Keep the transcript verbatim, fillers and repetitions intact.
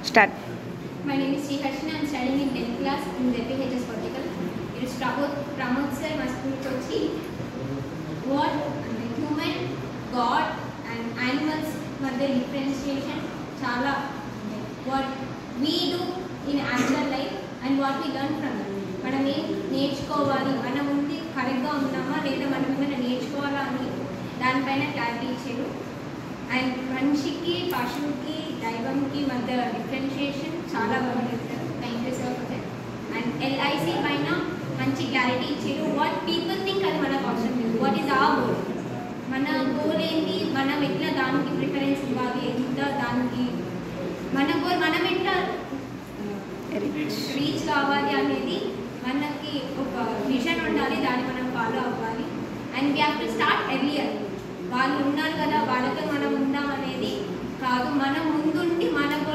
Start. My name is Sri Harshina. I am studying in tenth class in Z P H S Vertical. It is Pramod, Pramod sir, my school coach. What human, God and animals madhya differentiation chala. What we do in actual life and what we learn from it. మనం ఏం నేర్చుకోవాలి, మనం ఉంది కరెక్ట్గా ఉన్నామా లేదా మనం ఏమైనా నేర్చుకోవాలా అని దానిపైన క్లారిటీ ఇచ్చారు. అండ్ మనిషికి పశువుకి దైవంకి మధ్య డిఫరెన్షియేషన్ చాలా బాగా చేస్తారు. Thank you sir for that. And LIC పైన మంచి క్లారిటీ ఇచ్చారు. వాట్ పీపుల్ థింక్ అది మనకు అవసరం లేదు. వాట్ ఈజ్ ఆ గోల్, మన గోల్ ఏంటి, మనం ఎట్లా దానికి ప్రిఫరెన్స్ ఇవ్వాలి, ఎంత దానికి మన గోల్ మనం ఎట్లా రీచ్ కావాలి అనేది మనకి ఒక విజన్ ఉండాలి, దాన్ని మనం ఫాలో అవ్వాలి. And we have to start earlier. వాళ్ళు ఉన్నారు కదా వాళ్ళతో మనం ఉందాం అనేది కాదు, మనం ముందుండి మన